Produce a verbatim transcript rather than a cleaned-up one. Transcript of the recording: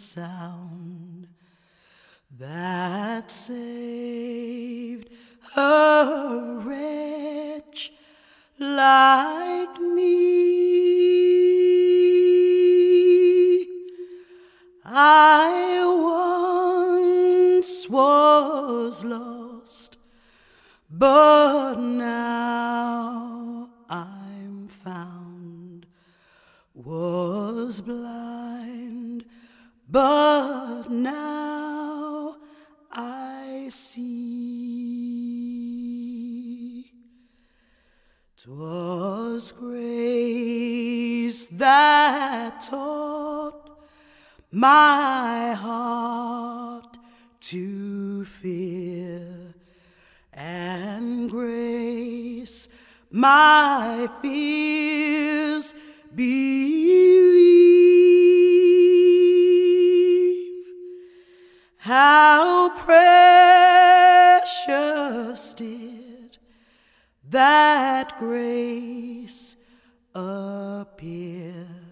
sound that saved a wretch like me. I once was lost, but now I'm found, was blind, but now I see. 'Twas grace that taught my heart to fear, and grace my fears believe. How precious did that grace appear